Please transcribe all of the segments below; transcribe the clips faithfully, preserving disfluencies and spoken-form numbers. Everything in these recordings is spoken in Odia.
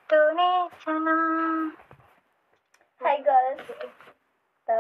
तूने सनम। हाय गर्ल्स, तो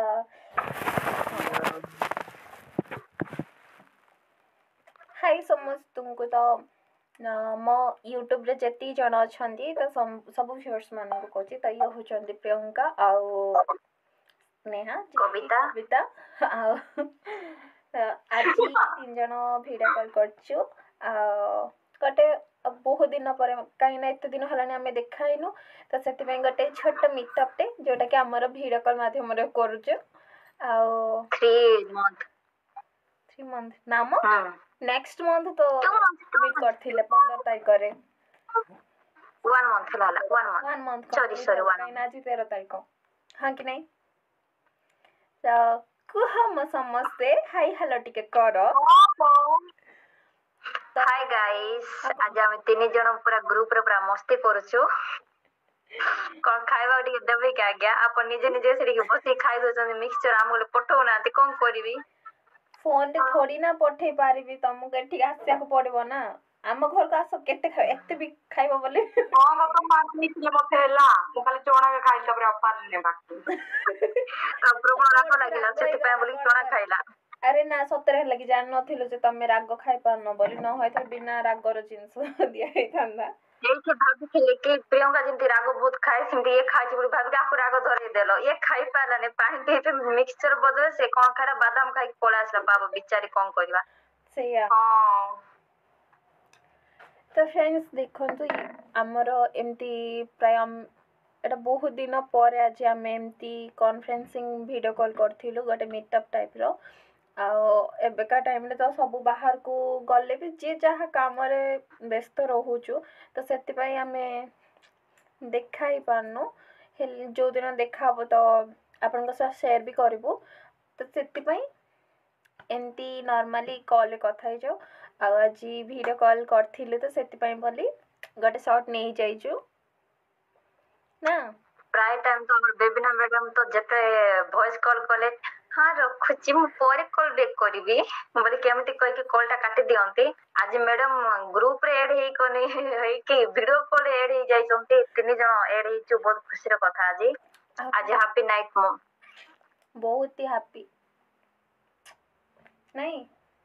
हाय समस्तଙ୍କୁ तो मो यूट्यूब रे जति जन अछंती तो सब व्यूअर्स मान को कहछि तो ये होचंती प्रियंका आउ स्नेहा कविता कविता आउ आज तीन जन वीडियो कॉल करछु आ कटे बहुत दिन पर कहीं ना एत दिन हलानी आमे देखाइनु तो सेति पे गटे छोट मीटअप टे जोटा कि हमर वीडियो कॉल माध्यम रे करछु आ थ्री मंथ थ्री मंथ नाम नेक्स्ट मंथ तो मीट करथिले पंद्रह तारिख रे वन मंथ लाला one month one month sorry sorry one कहीं ना आज तेरह तारिख हां कि नहीं तो कुह म समस्ते हाय हेलो टिके करो हाय गाइस आज हम तीन जन पूरा ग्रुप रे पूरा मस्ती करछु कौन खाइबा टिके देबे के आज्ञा अपन निजे निजे सेठी के बसी खाइ दोछन मिक्सचर हम बोले पठौ नाती कोन करबी फोन रे थोड़ी ना पठै पारिबी तुमको एठी आसिया को पड़बो ना आम घर को आस केते खाइ एते भी खाइबो बोले हां बापा मात निसले बथेला मु खाली चोणा के खाइ तबरे अपार ने बाकी प्रभु राग लागिला सेति पे बोली चोणा खाइला अरे ना सतरे लगी जान नथिलो जे तमे राग खाइ पार न बोली न होय त बिना रागर जिंस दिया हे थांदा एके भाभी के कि प्रियंका जिंती राग बहुत खाए सिंती एक खाइ बोली भाभी आपको राग धरे देलो एक खाइ पाला ने पानी पी पे मिक्सचर बदले से कोन खारा बादाम खाइ पळा आसला बाबा बिचारी कोन करबा सेया हां तो फ्रेंड्स देखंतु हमर एमती प्राय एटा बहुत दिन पर आज हम एमती कॉन्फ्रेंसिंग वीडियो कॉल करथिलु गोटे मीटअप टाइप रो आ एबेका टाइम रे तो सब बाहर को गले भी जे जहा काम रे व्यस्त रहूचु तो सेति पई हमें देखाई पारनो जो दिन देखाबो तो आपन को साथ शेयर भी करबो तो सेति पई एमती नॉर्मली कॉल कथा हे जो आज वीडियो कॉल करथिले तो सेति पई बोली गोटे शॉट नै जाइजु ना प्राय टाइम तो हमर बेबीना मैडम तो जते वॉइस कॉल कले हां रखुची मु परे कॉल बैक करबी बोले केमती कह के कॉल टा काटी दियंती आज मैडम ग्रुप रे ऐड हे कोनी हे कि वीडियो कॉल ऐड हे जाई संती तीन जण ऐड हे छु बहुत खुशी रे कथा आज आज हैप्पी नाइट मो बहुत ही हैप्पी नहीं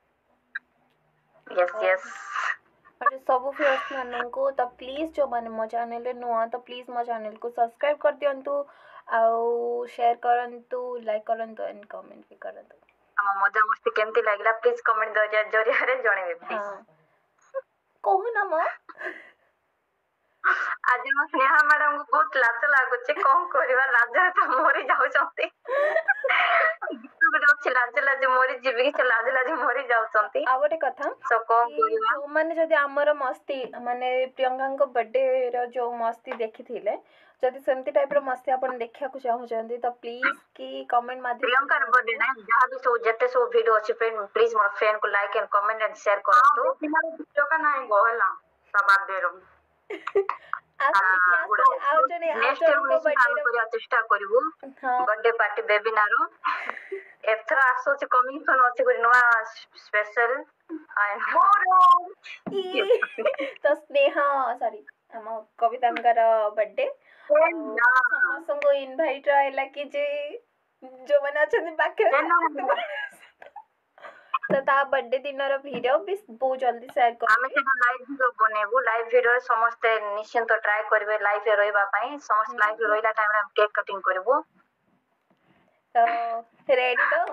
यस यस और सब फ्रेंड्स मानन को तो प्लीज जो माने मो चैनल रे नुआ तो प्लीज मो चैनल को सब्सक्राइब कर दियंतु आउ शेयर करंतु लाइक करंतु एंड कमेंट भी करंतु हम मजा मस्ती केमती लागला प्लीज कमेंट दरिया जरिया रे जणेबे प्लीज हां कहू ना म आज हम स्नेहा मैडम को बहुत लाज लागुचे कोन करबा लाज त मोरी जाउ छथि गीत बडा अछि लाज लाज मोरी जीवी के लाज लाज मोरी जाउ छथि आ गोटे कथा सो कोन करबा जो माने जदी हमर मस्ती माने प्रियंका को बर्थडे रो जो मस्ती देखिथिले जदी सेमती टाइप रो मस्ती अपन देखिया को चाहू छथि तो प्लीज की कमेंट माध्यम प्रियंका रो बर्थडे ना जहां भी सो जते सो वीडियो अछि फ्रेंड प्लीज मोर फ्रेंड को like and comment and share करतो तुम्हारे वीडियो का नाम गोहला ता बर्थडे रो आउ जने आउ नेक्स्ट जने टाइम को हम बर्थडे करिया चेष्टा करिवो बर्थडे पार्टी बेबीना रो एथरा आसो से कमिंग सुन अछि कोइ नवा स्पेशल मोरो तो स्नेहा सॉरी हम कवितांकर बर्थडे समस्त को इनवाइट रहला कि जे जो माने अछन बाके तो ता बर्थडे दिन रो वीडियो भी बहुत जल्दी शेयर कर हमें से लाइव वीडियो बनेबू लाइव वीडियो रे समस्त निश्चिंत ट्राई करबे लाइव रे रहबा पई समस्त लाइव रे रहला टाइम रे हम केक कटिंग करबो तो रेडी तो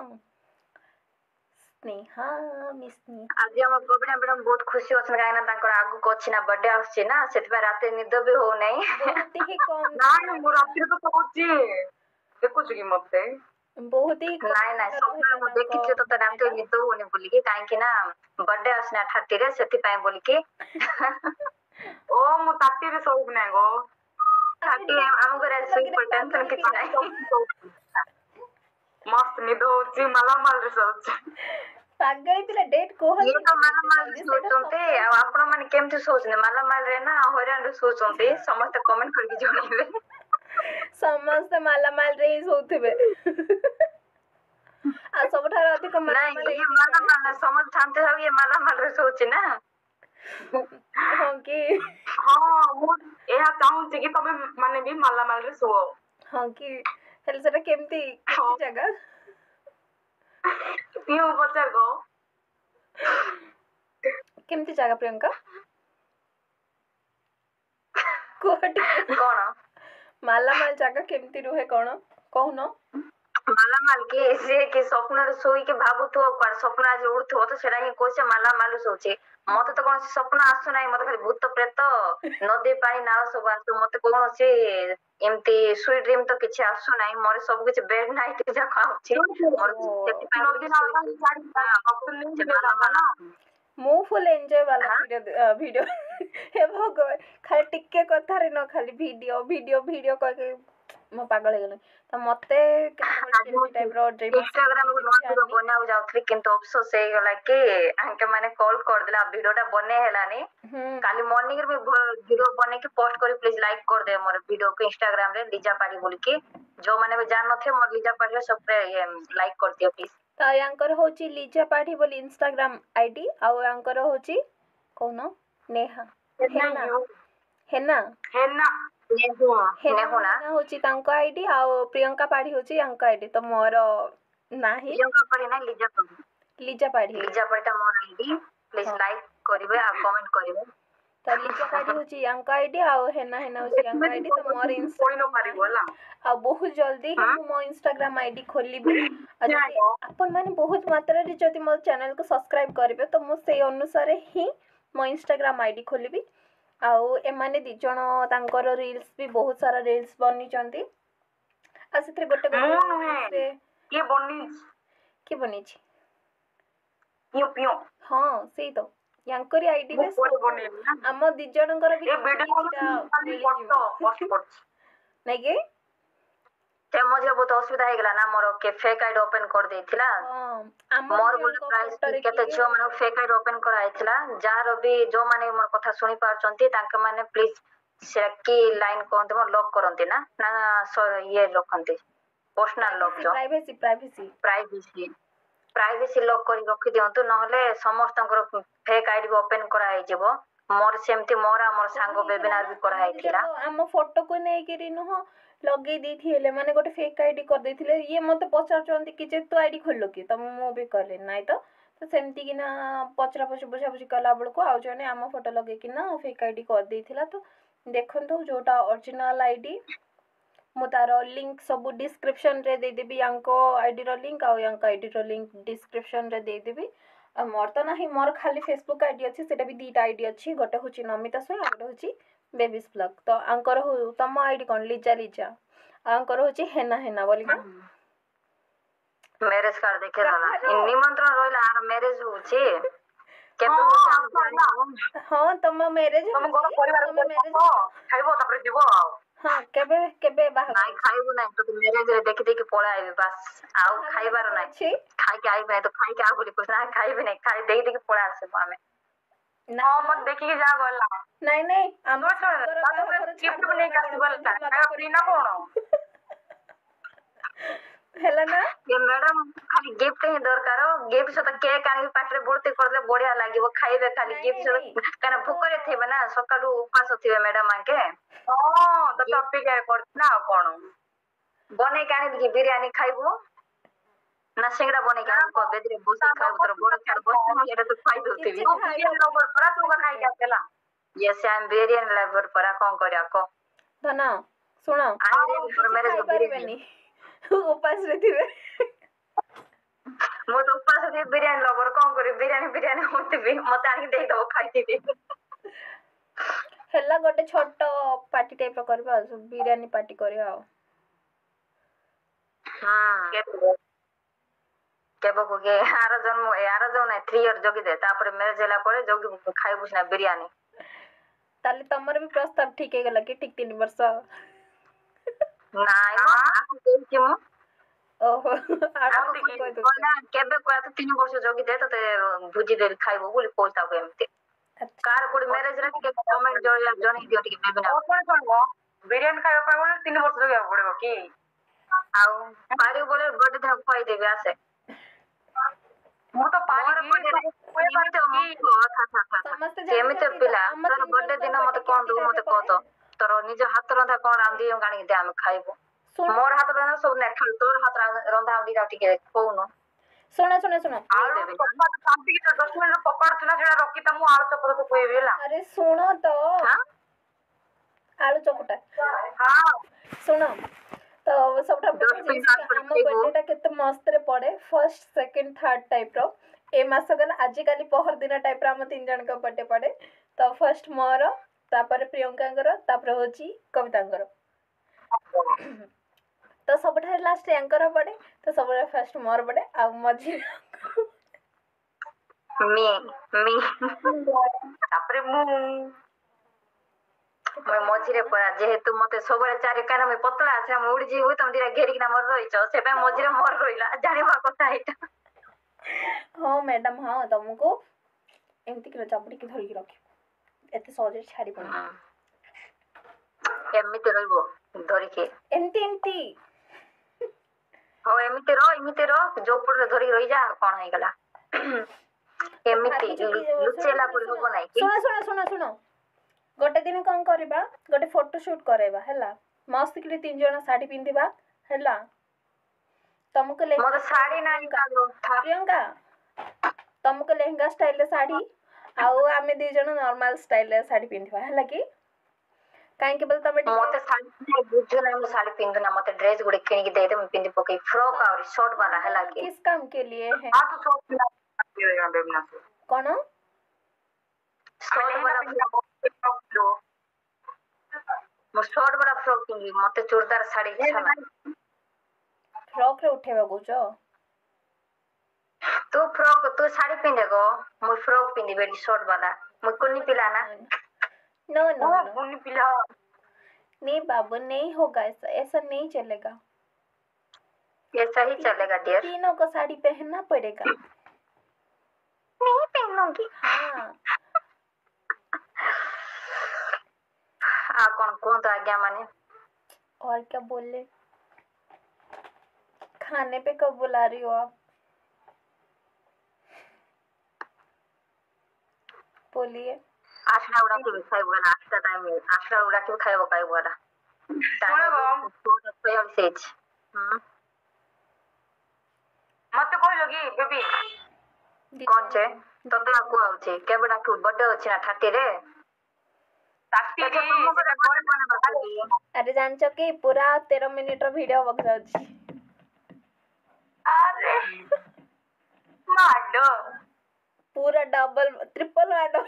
स्नेहा मिस स्नेहा आज हम कविता मैडम बहुत खुशी होछन काहे ना तांकर आगु को अछि ना बर्थडे आछी ना सेतबा राते निद भी हो नै बहुत ही कम ना मु रात्रि तो सोची देखु छी मते बहुत ही नाइ नाइ सपना मु देखि छ तो राते निद होने बोली के काहे कि ना बर्थडे आछना थर्टी रे सेति पई बोली के ओ मु ताती रे सोब नै गो थर्टी हम करे सुई पर टेंशन किछ नै मस्त निद होची मला माल रे सोच पागल पिला डेट को ये तो माला माल सोचते आ आपण माने केमते सोचने माला माल रे ना होरान सोचते समस्त कमेंट करके जणेबे समस्त माला माल रे सोथबे आ सबठार अधिक माला माल ये माला माल समझ थानते हो ये माला माल रे सोची ना ହଁ କି ହଁ ମୁଁ ଏହା ଚାହୁଁଛି କି ତମେ ମାନେ ବି ମାଲାମାଲରେ ଶୁଅ। ହଁ କି ହେଲେ ସେଟା କେମିତି କେମିତି ଜାଗା? ପିଉ ପଚାର ଗୋ। କେମିତି ଜାଗା ପ୍ରିୟଙ୍କା? କୁହ ଟିକେ କଣ ମାଲାମାଲ ଜାଗା କେମିତି ରୁହେ କଣ କହୁନ? ମାଲାମାଲ କି ସିଏ କି ସ୍ୱପ୍ନରେ ଶୋଇକି ଭାବୁଥିବ କୁଆଡେ ସ୍ୱପ୍ନ ଆଜି ଉଡୁଥିବ ତ ସେଇଟା ହିଁ କହୁଛେ ମାଲାମାଲ ଶୋଉଛି। ମତେ ତ କୌଣସି ସ୍ୱପ୍ନ ଆସୁନାହିଁ ମତେ ଖାଲି ଭୂତ ପ୍ରେତ ନଦୀ ପାଣି ନାଳ ସବୁ ଆସୁ ମତେ କୌଣସି ଏମିତି ସୁଇଟ ଡ୍ରିମ ତ କିଛି ଆସୁନାହିଁ ମୋର ସବୁ କିଛି ବେଡ ନାଇଟ ଯାକ ଆଉଛି ମୋର ସେଥିପାଇଁ ନଦୀ ବୋଲିକି ନାଳ ଶୋଇଛି ଛାଡି ସେ ମାଲାମାଲ ମୁଁ ଫୁଲ ଏଞ୍ଜୟ ବାଲା ଭିଡିଓ ଭିଡିଓ ହେ ଭଗବାନ ଖାଲି ଟିକେ କଥାରେ ନ ଖାଲି ଭିଡିଓ ଭିଡିଓ ଭିଡିଓ କହିକି ମୁଁ ପାଗଳ ହେଇଗଲିଣି ତ ମତେ କେତେବେଳେ ଆଜି ମୁଁ କେମିତି ଟାଇପ ର ଡ୍ରିମ୍ ଆସେ ମୁଁ ଇନଷ୍ଟାଗ୍ରାମ କୁ ନିଜେ ନୂଆ ବି ଭିଡିଓ ଜାଣିନି। ବନେଇବାକୁ ଯାଉଥିଲି କିନ୍ତୁ ଅଫସୋସ ହେଇଗଲା କି ଆଙ୍କେ ମାନେ କଲ କରିଦେଲା ଭିଡିଓ ଟା ବନେଇ ହେଲାନି। ହୁଁ କାଲି ମର୍ଣ୍ଣିଂ ରେ ବି ଭିଡିଓ ବନେଇକି ପୋଷ୍ଟ କରି ପ୍ଲିଜ ଲାଇକ୍ କରିଦେବେ ମୋର ଭିଡିଓକୁ ଇନଷ୍ଟାଗ୍ରାମ ରେ ଲିଜା ପାଡି ବୋଲିକି ଯୋଉମାନେ ବି ଜାଣିନଥିବେ ମୋର ଲିଜା ପାଡିରେ ସବୁବେଳେ ଲାଇକ୍ କରିଦିଅ ପ୍ଲିଜ। ତ ୟାଙ୍କର ହଉଛି ଲିଜା ପାଢୀ ବୋଲି ଇନଷ୍ଟାଗ୍ରାମ ଆଇଡି ଆଉ ୟାଙ୍କର ହଉଛି କହୁନ ନେହା ହେନା ହେନା ହେନା ନେହୁଆ ହେନା ନେହୁନା ହେନା ହଉଛି ତାଙ୍କ ଆଇଡି ଆଉ ପ୍ରିୟଙ୍କା ପାଢୀ ହଉଛି ୟାଙ୍କ ଆଇଡି ତ ମୋର ନାହିଁ ପ୍ରିୟଙ୍କା ପାଢୀ ନା ଲିଜା ଲିଜା ପାଢୀ ପାଢୀ ଲିଜା ପାଢୀ ଟା ମୋର ଆଇଡି ହଁ ପ୍ଲିଜ ଲାଇକ୍ କରିବେ ଆଉ କମେଣ୍ଟ କରିବେ। ତ ଲିଜା ପାଢୀ ହଉଛି ୟାଙ୍କ ଆଇଡି ଆଉ ହେନା ହେନା ହଉଛି ୟାଙ୍କ ଏମିତି ଆଇଡି ତ ମୋର କହି ନ ଇନଷ୍ଟାଗ୍ରାମ ପାରିବ ନାହିଁ। ହେଲା। ଆଉ ବହୁତ ଜଲ୍ଦି ହିଁ ମୁଁ ମୋ ଇନଷ୍ଟାଗ୍ରାମ ଆଇଡି ଖୋଲିବି ଆଉ ଯଦି ଆପଣ ମାନେ ବହୁତ ମାତ୍ରାରେ ଯଦି ମୋ ଚ୍ୟାନେଲକୁ ସବସ୍କ୍ରାଇବ କରିବେ ତ ମୁଁ ସେଇ ଅନୁସାରେ ହିଁ ମୋ ଇନଷ୍ଟାଗ୍ରାମ ଆଇଡି ଖୋଲିବି। ଆଉ ଏମାନେ ଦି ଜଣ ତାଙ୍କର ରିଲସ ବି ବହୁତ ସାରା ରିଲସ ବନିଛନ୍ତି। ଆଉ ସେଥିରେ ଗୋଟେ ମୁଁ ଗୋଟେ ନୁହେଁ ରିଲସରେ କିଏ ବନିଛି କିଏ ବନେଇଛି? ପିଉଁ ପିଉଁ ହଁ ସେଇ ତ ୟାଙ୍କରି ମୁଁ ଆଇଡିରେ ପରେ ସବୁ ବନେଇଲି ନା ଆମ ଦି ଜଣଙ୍କର ବି ଏ କିଛି ଭିଡିଓ କିଛିଟା ଖାଲି ଫଟୋ ପୋଷ୍ଟ ମିଳିଯିବ କରୁଛି। ନାଇଁ କି? ସେ ମଝିରେ ବହୁତ ଅସୁବିଧା ହେଇଗଲା ନା ମୋର କିଏ ଫେକ୍ ଆଇଡି ଓପନ କରିଦେଇଥିଲା ହଁ ଆମ ଦି ମୋର ବୋଲି ଜଣଙ୍କ ପ୍ରାୟ ଫଟୋରେ କେତେ କିଏ ଝିଅ ମାନଙ୍କୁ ଫେକ୍ ଆଇଡି ଓପନ କରାଯାଇଥିଲା ଯାହାର ବି ଯୋଉମାନେ ମୋର କଥା ଶୁଣି ପାରୁଛନ୍ତି ତାଙ୍କ ମାନେ ପ୍ଲିଜ ସେ କି ଲାଇନ କୁହନ୍ତି ମୋ ଲକ୍ କରନ୍ତି ନା ନା ଇଏ ରଖନ୍ତି? ପର୍ସନାଲ ଲକ୍ ପ୍ରାଇଭେସି ଯୋଉ privacy privacy privacy privacy lock କରି ରଖି ଦିଅନ୍ତୁ ନହେଲେ ସମସ୍ତଙ୍କର ଫେକ୍ ଆଇଡି ବି ଓପେନ କରାହେଇଯିବ। ମୋର ସେମିତି ମୋର ଆମର କଣ ସାଙ୍ଗ ହେଇଥିଲା ବେବିନାର ନା ବି ଆମ ଦି କରାହେଇଥିଲା। ଜଣଙ୍କ ଆମ ଫଟୋକୁ ନେଇକିରି ନୁହଁ ଲଗେଇ ଦେଇଥିଲେ ମାନେ ଗୋଟେ ଫେକ୍ ଆଇଡି କରିଦେଇଥିଲେ ଇଏ ମତେ ପଚାରୁଛନ୍ତି କି ଯେ ତୁ ଆଇଡି ଖୋଲିଲୁ କି ତ ମୁଁ ବି କହିଲି ନାଇଁ ତ ତ ସେମିତି କିନା ପଚରା ପଚରି ବୁଝାବୁଝି କଲା ବେଳକୁ ଆଉ ଜଣେ ଆମ ଫଟୋ ଲଗେଇକିନା ଫେକ୍ ଆଇଡି କରିଦେଇଥିଲା ତ ଦେଖନ୍ତୁ ଯୋଉଟା ଅରିଜିନାଲ ଆଇଡି ମୁଁ ତାର ଲିଙ୍କ ସବୁ ଡିସକ୍ରିପସନରେ ଦେଇଦେବି ୟାଙ୍କ ଆଇଡିର ଲିଙ୍କ ଆଉ ୟାଙ୍କ ଆଇଡିର ଲିଙ୍କ ଡିସକ୍ରିପସନରେ ଦେଇଦେବି। ଆଉ ମୋର ତ ନାହିଁ ମୋର ଖାଲି ଫେସବୁକ୍ ଆଇଡି ଅଛି ସେଇଟା ବି ଦିଟା ଆଇଡି ଅଛି ଗୋଟେ ହଉଛି ନମିତା ସ୍ୱାଇଁ ଆଉ ଗୋଟେ ହଉଛି ବେବିସ୍ ବ୍ଲଗ ତ ଆଙ୍କର ହଉ ତମ ଆଇଡି କଣ ଲିଜା ଲିଜା ଆଉ ଆଙ୍କର ହଉଛି ହେନା ହେନା ବୋଲିକା ମ୍ୟାରେଜ କାର୍ଡ ଦେଖେଇଦେଲା କାହାର ନିମନ୍ତ୍ରଣ ରହିଲା ଆର ମ୍ୟାରେଜ ହଉଛି ହଁ କେବେ ହଉଛି ଆମେ ଆସ ହେଲା ଜାଣିନୁ। ହଁ ତମ ମ୍ୟାରେଜ ତମ ହଉଛି ଘର ପରିବାର ତମେ ମ୍ୟାରେଜ ଆସ ଖାଇବ ତାପରେ ଯିବ ଆଉ ହଁ କେବେ କେବେ ନାଇଁ ବାହାଘର ଅଛି? ଖାଇବୁ ନାହିଁ ତତେ ମ୍ୟାରେଜରେ ଦେଖି ଦେଖି ପଳେଇ ଆଇବି ବାସ୍ ଆଉ ବାହାଘର ଖାଇବାର କେବେ ନାହିଁ। ଅଛି? ଖାଇକି ଆଇବି ନାହିଁ ତ ଖାଇକି ଆଉ ବୋଲି କହୁଛି ଖାଇବି ନାଇଁ ଖାଇ ଦେଇ ଦେଇକି ପଳେଇ ଆସିବୁ ଆମେ। ନା ହଁ ମତେ ଦେଖିକି ଯା ଗଲା। ନାଇଁ ନାଇଁ ଆମ ଶୁଣ ଶୁଣ ସାଙ୍ଗର ତା ଗୋଟେ ବାହାଘର ଗିଫ୍ଟ ବି ଛାଡିଦବ ନେଇକି ନା କଣ ଆସିବ ହେଲା ବନ୍ଧୁବାନ୍ଧବ ଖାଇବା ଫ୍ରି କରିକି ନା ଖାଇବ। କଣ? ହେଲା ନା? ଏ ମ୍ୟାଡାମ ଖାଲି ଗିଫ୍ଟ ହିଁ ଦରକାର ଗିଫ୍ଟ ସହିତ କେକ୍ ଆଣିକି ପାଖରେ ଭର୍ତ୍ତି କରିଦେଲେ ବଢିଆ ଲାଗିବ। ଖାଇବେ ଖାଲି ନାଇଁ ନାଇଁ ଗିଫ୍ଟ ନାଇଁ କାହିଁକିନା ଆମ ଭୋକରେ ଥିବେ ନା ସକାଳୁ ଉପାସ ଥିବେ ମ୍ୟାଡାମ ଆଙ୍କେ। ହଁ ତତେ ଅପେକ୍ଷା କରିଛି ନା ଆଉ କଣ? ବନେଇକି ଆଣିବି କି ବିରିୟାନୀ ଖାଇବୁ ନା ସିଙ୍ଗଡା ବନେଇକି ଆଣିବୁ କହ ବେଦିରେ ବସିକି ଖାଇବୁ ତୋର ବଡ ଛାଡ ବସିଥିବୁ ମୁଁ ଏଇଠି ତତେ ଖୁଆଇ କିଛି ଦଉଥିବି। ତୁ ଖାଇବା ବିରିୟାନୀ ପାଇଁ ରବର ପରା ତୁ କା ଆସିବେ ଖାଇକି ଆସିଲା yes I am biryani lover ପରା କଣ କରିବା କହ? ଧନ ଶୁଣ ଆଣିଦେବି ମୋର କିଛି ମ୍ୟାରେଜରେ ବିରିୟାନୀ। ଖାଇପାରିବେନି ଉପାସରେ ଥିବେ। ମୁଁ ତ ଉପାସ ଥିବି ବିରିୟାନୀ ଲଭର କଣ କରିବି ବିରିୟାନୀ ବିରିୟାନୀ ହଉଥିବି ମତେ ଆଣିକି ଦେଇଦବ ଖାଇଥିବି। ହେଲା ଗୋଟେ ଛୋଟ ପାର୍ଟି ଟାଇପର କରିବା ଆଉ ବିରିୟାନୀ ପାର୍ଟି କରିବା ଆଉ। ହଁ। କେବେକୁ କି ଆର ଜନ୍ମ ଏ ଆର ଜନ୍ମ ନାଇଁ ଥ୍ରୀ ଇୟର ଜଗିଦେ ତାପରେ ମ୍ୟାରେଜ ହେଲା ପରେ ଜଗିବୁ ଖାଇବୁ ସିନା ବିରିୟାନୀ। ତାହେଲେ ତମର ବି ପ୍ରସ୍ତାବ ଠିକ ହେଇଗଲା କି ଠିକ ତିନି ବର୍ଷ ନାଇଁ ମ ଆକୁ କହୁଛି ମୁଁ। ଓହୋ ଆକୁ ଆଗକୁ କହିଲା କହିଦଉଛ। କେବେ କୁହା ତୁ ତିନି ବର୍ଷ ଜଗିଦେ ତତେ ଭୋଜି ଦେବି ଖାଇବୁ ବୋଲି କହୁଛି ତାକୁ ଏମିତି। ଆଚ୍ଛା କାହାର କୋଉଠି ମ୍ୟାରେଜରେ ଟିକେ କମେଣ୍ଟ ଜଣେଇ ଦିଅ ଟିକେ ବେବିନା। ଶୁଣିବ ବିରିୟାନୀ ଖାଇବା ପାଇଁ ଗଲେ ତିନି ବର୍ଷ ଜଗିବାକୁ ପଡିବ କି? ଆଉ ପାରିବୁ ବୋଲେ ଗୋଟେ ଦିନ ଖୁଆଇଦେବି ଆସେ। ମୁଁ ତ ମୋର birthday ରେ ଏମିତି ଅମୁକ ଥା ଥା ଥା ସମସ୍ତେ କେମିତି ଜାଣିଛନ୍ତି ତ, ପିଲା ଆମ ତୋର ତିନି ବର୍ଥଡେ ଜଣଙ୍କର ଦିନ ମତେ birthday କଣ କେମିତି ଦବୁ ମତେ type ରେ କହ ତ ପଡେ? ତୋର ନିଜ ହାତ ରନ୍ଧା କଣ ରାନ୍ଧି ଆଣିକି ଦେ ଆମେ ଖାଇବୁ ଶୁଣ ମୋର ହାତ ରନ୍ଧା ସବୁ ନାଇଁ ଖାଲି ତୋର ହାତ ରନ୍ଧା ଆଉ ଟିକେ ଟିକେ କହୁନୁ ଶୁଣ ଶୁଣ ଶୁଣ ଆଳୁ ଦେବି ଚପାତି କାଟିକି ଦଶ ମିନିଟ ପକଡ ଥିଲା ସେଇଟା ରଖିଥା ମୁଁ ଆଳୁ ଚପା ତତେ କହିବି ହେଲା। ଆରେ ଶୁଣ ତ ହଁ ଆଳୁ ଚକଟା ହଁ ଶୁଣ ତ ସବୁଠାରୁ ବଢିଆ ଦଶ ଜିନିଷ କି ମିନିଟ ଆମ ଖାଇବୁ ବର୍ଥଡେ ଟା କେତେ ମସ୍ତରେ ପଡେ ଫର୍ଷ୍ଟ ସେକେଣ୍ଡ ଥାର୍ଡ ଟାଇପ ର ଏ ମାସ ଗଲା ଆଜିକାଲି ପହର ଦିନ ଟାଇପ ର ଆମ ତିନି ଜଣଙ୍କ ବର୍ଥଡେ ପଡେ ତ ଫର୍ଷ୍ଟ ମୋର ତାପରେ ପ୍ରିୟଙ୍କାଙ୍କର ତାପରେ ହଉଛି କବିତାଙ୍କର ତ ସବୁଠାରୁ ଲାଷ୍ଟ ୟାଙ୍କର ପଡେ ତ ସବୁଠାରୁ ଫାଷ୍ଟ ମୋର ପଡେ ଆଉ ମଝି ମି ମି ତାପରେ ମୁଁ ମୁଇଁ ମଝିରେ ପରା ଯେହେତୁ ମତେ ସବୁବେଳେ ଚାରି କାହିଁକିନା ମୁଇଁ ପତଳା ଅଛି ମୁଁ ଉଡିଯିବି ତମେ ଦିଟା ଘେରିକିନା ମୋର ରହିଛ ସେ ପାଇଁ ମଝିରେ ମୋର ରହିଲା ଜାଣିବା କଥା ଏଇଟା ହଁ ମ୍ୟାଡାମ ହଁ ତମକୁ ଏମିତି କି ଚାପୁଡିକି ଧରିକି ରଖିବ ଏତେ ସହଜରେ ଛାଡିବନି ଏମିତି ରହିବ ଧରିକି ଏମିତି ଏମିତି ହଉ ଏମିତି ର ଏମିତି ର ଯୋଉ ପଟରେ ଧରିକି ରହିଯା ଆଉ କଣ ହେଇଗଲା ତ ଏମିତି ଭାବିଛୁ କି ଶୁଣ ଲୁଚେଇଲା ଶୁଣ ପରି ଶୁଣ ହବ ନାଇଁ କି ଶୁଣ ଶୁଣ ଶୁଣ ଶୁଣ ଗୋଟେ ଦିନ କଣ କରିବା ଗୋଟେ ଫଟୋ ସୁଟ କରାଇବା ହେଲା ମସ୍ତ କିରି ତିନି ଜଣ ଶାଢୀ ପିନ୍ଧିବା ହେଲା ତମକୁ ମୋର ଲେହେଙ୍ଗା ଶାଢୀ ଷ୍ଟାଇଲରେ ନାହିଁ ପ୍ରିୟଙ୍କା କାଲୋ ଥା ପ୍ରିୟଙ୍କା ତମକୁ ଲେହେଙ୍ଗା ଷ୍ଟାଇଲରେ ଶାଢୀ ଆଉ ଆମେ ଦି ଜଣ ନର୍ମାଲ ଷ୍ଟାଇଲରେ ଶାଢୀ ପିନ୍ଧିବା ହେଲା କି କାହିଁକି ବୋଲେ ତମେ ଟିକେ ମତେ ଶାଢୀ ବୁଝୁ ନାହିଁ ମୁଁ ଶାଢୀ ପିନ୍ଧୁନା ମତେ ଡ୍ରେସ ଗୋଟେ କିଣିକି ଦେଇଦେ ମୁଁ ପିନ୍ଧି ପକେଇ ଫ୍ରକ୍ ଆହୁରି ସର୍ଟ ବାଲା ହେଲା କି किस काम के लिए है हाँ तो सोच लिया बेबना से कौन ସର୍ଟ ବାଲା ଫ୍ରକ୍ ମୁଁ ସର୍ଟ ବାଲା ଫ୍ରକ୍ ପିନ୍ଧିବି ମତେ ଚୁड़ଦାର ଶାଢୀ ଇଚ୍ଛା ନାହିଁ फ्रॉक रे उठेबा कହୁଛ ତୁ ଫ୍ରକ୍ ତୁ ଶାଢୀ ପିନ୍ଧେ ଗୋ ମୁଁ ଫ୍ରକ୍ ପିନ୍ଧିବି ସର୍ଟ ବାଲା ମୁଁ କୁନି पिला ना नो नो वो नो उन्हीं पिला नहीं बाबू नहीं होगा ऐसा ऐसा नहीं चलेगा ऐसा ही चलेगा डियर तीनों को साड़ी पहनना पड़ेगा नहीं पहनूंगी हाँ आ कौन कुहतु आज्ञा माने और क्या बोले खाने पे कब बुला रही हो आप बोलिए आठटा उडाकिବି ଖାଇବୁ ହେଲା ଆଠଟା ଟାଇମ୍ ଆଠଟା ଉଡାକିବି ଖାଇବ ଖାଇବୁ ହେଲା ଶୁଣିବ ସେଇଛି मत कहलो कि बेबी କଣ ଯେ ତତେ ଆଉ କୁହାଉଛି କେବେ ଡାକିବୁ ବର୍ଥଡେ ଅଛି ନା ଥାର୍ଟିରେ ताकती ଏଥର ତମ ଘରେ birthday ମନେଇବାକୁ अरे जानचो कि पूरा तेरह मिनिट ର ଭିडिଓ ହବାକୁ ଯାଉଛି अरे माडो पूरा डबल ट्रिपल माडो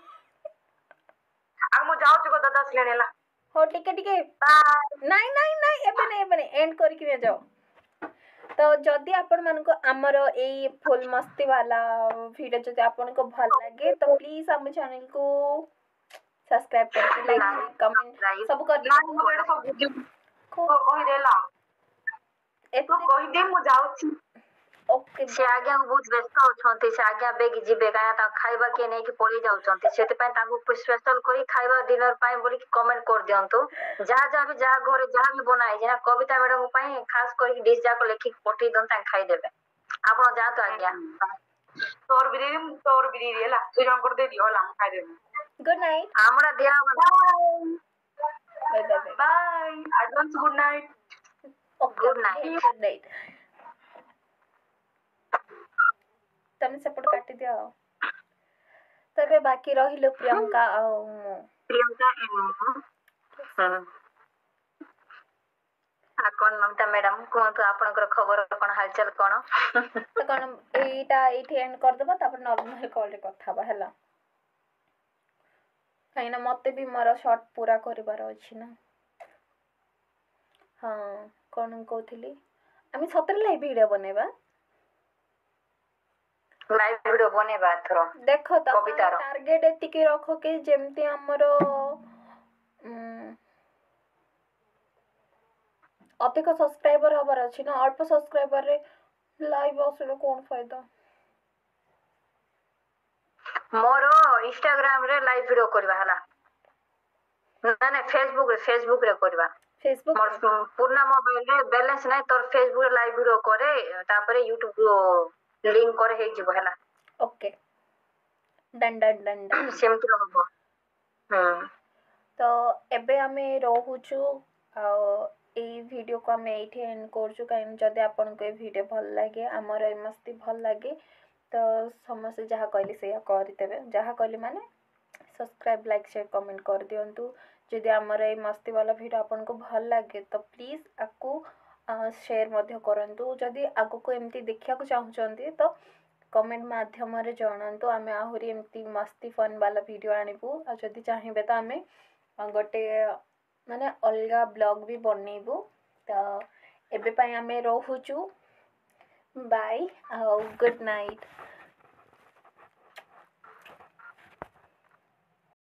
आ मु जाउछु को दादा असलेनी ହେଲା हो टिके टिके बाय ନାଇଁ ନାଇଁ ନାଇଁ ଏବେ ନାଇଁ ଏବେ ନାଇଁ ଏଣ୍ଡ କରିକି ଯାଅ ତ ଯଦି ଆପଣ ମାନଙ୍କୁ ଆମର ଏଇ ଫୁଲ ମସ୍ତି ବାଲା ଭିଡିଓ ଯଦି ଆପଣଙ୍କୁ ଭଲ ଲାଗେ ତ ପ୍ଲିଜ ଆମ ଚ୍ୟାନେଲ କୁ ସବସ୍କ୍ରାइब କରିକି ଲାଇକ୍ शेयर कमेंट ସବୁ ନାଇଁ ମୁଁ ଏଟା କରିଦିଅନ୍ତୁ ସବୁ ବୁଝି ତୁ କହିଦେଲା ତୁ ଏତେ କହିଦେ ମୁଁ ଯାଉଛି ଓକେ ସେ ଆଜ୍ଞା ବହୁତ ବ୍ୟସ୍ତ ଅଛନ୍ତି ସେ ଆଜ୍ଞା ବେଗି ଯିବେ କାହିଁକି ତାଙ୍କୁ ଖାଇବା କିଏ ନେଇକି ପଳେଇ ଯାଉଛନ୍ତି ସେଥିପାଇଁ ତାଙ୍କୁ ସ୍ପେଶାଲ କରି ଖାଇବା ଡିନର ପାଇଁ ବୋଲିକି କମେଣ୍ଟ କରିଦିଅନ୍ତୁ ଯାହା ଯାହା ବି ଯାହା ଘରେ ଯାହା ବି ବନା ହେଇଛି ନା କବିତା ମ୍ୟାଡାମଙ୍କ ପାଇଁ ଖାସ କରିକି ଡିସ୍ ଯାକ ଲେଖିକି ପଠେଇ ଦିଅନ୍ତୁ ତାଙ୍କୁ ଖାଇଦେବେ ଆପଣ ଯାଆନ୍ତୁ ଆଜ୍ଞା ତୋର ବି ଦେଇଦେବି ତୋର ବି ଦେଇଦେବି ହେଲା ଦୁଇ ଜଣଙ୍କର ଦେଇଦିଅ ହେଲା ମୁଁ ଖାଇଦେବି ଗୁଡ ନାଇଟ୍ ଆମର ଦିଆ ହବନି bye bye bye bye advance good night okay good okay night good night ତମେ ସେପଟ କାଟିଦିଅ ଆଉ ତ ଏବେ ବାକି ରହିଲୁ ପ୍ରିୟଙ୍କା ଆଉ ମୁଁ ପ୍ରିୟଙ୍କା ହୁଁ ଆଉ କଣ ନମିତା ମ୍ୟାଡାମ କୁହନ୍ତୁ ଆପଣଙ୍କର ଖବର କଣ ହାଲଚାଲ କଣ ତ କଣ ଏଇଟା ଏଇଠି ଏଣ୍ଡ କରିଦବା ତାପରେ ନର୍ମାଲ କଲରେ କଥା ହବା ହେଲା କାହିଁକିନା ମତେ ବି ମୋର ସର୍ଟ ପୁରା କରିବାର ଅଛି ନା ହଁ କଣ କହୁଥିଲି ଆମେ ସତରେ ଲାଇଭ ଭିଡିଓ ବନେଇବା ଲାଇଭ ଭିଡିଓ ବନେଇବା ଏଥର ଦେଖ ତମେ କବିତାର ଟାର୍ଗେଟ ଏତିକି ରଖ କି ଯେମିତି ଆମର ଅଧିକ ସବସ୍କ୍ରାଇबर ହବାର ଅଛି ନା ଅଳ୍ପ ସବସ୍କ୍ରାଇବରରେ ଲାଇଭ ଆସିଲେ କଣ ଫାଇଦା ମୋର ଇନଷ୍ଟାଗ୍ରାମ ରେ ଲାଇଭ ଭିଡିଓ କରିବା ହେଲା ନାଇଁ ନାଇଁ ଫେସବୁକ ରେ ଫେସବୁକ ରେ କରିବା ଫେସବୁକ ରେ ମୋର ପୁରୁଣା ମୋବାଇଲ ରେ ବାଲାନ୍ସ ନାହିଁ ତୋର ଫେସବୁକ ରେ ଲାଇଭ ଭିଡିଓ କରେ ତାପରେ ୟୁଟ୍ୟୁବ लिंक करे ହେଇଯିବ ହେଲା okay done done done done ସେମିତି ହବ ହୁଁ तो एबे आमे रहुछु आ एई वीडियो को आमे एठी एंड करछु काइन जदि आपन को ए वीडियो भल लागे हमर ए मस्ती भल लागे तो समस्त जहाँ कहली से करदेवे जहाँ कहली माने सब्सक्राइब लाइक शेयर कमेंट कर दियंतु जदि हमर ए मस्ती वाला वीडियो आपन को भल लागे तो प्लीज आकु शेयर मध्य करंतु जदि आगु को एमती देखिया को चाहुचंती तो कमेंट माध्यम रे जणांतु आमे आहुरी एमती मस्ती फन वाला वीडियो आनिबु आ जदि चाहिबे तो आमे गोटे माने अलगा ब्लॉग भी बनेबु तो एबे पई आमे रहुचु बाय गुड नाइट।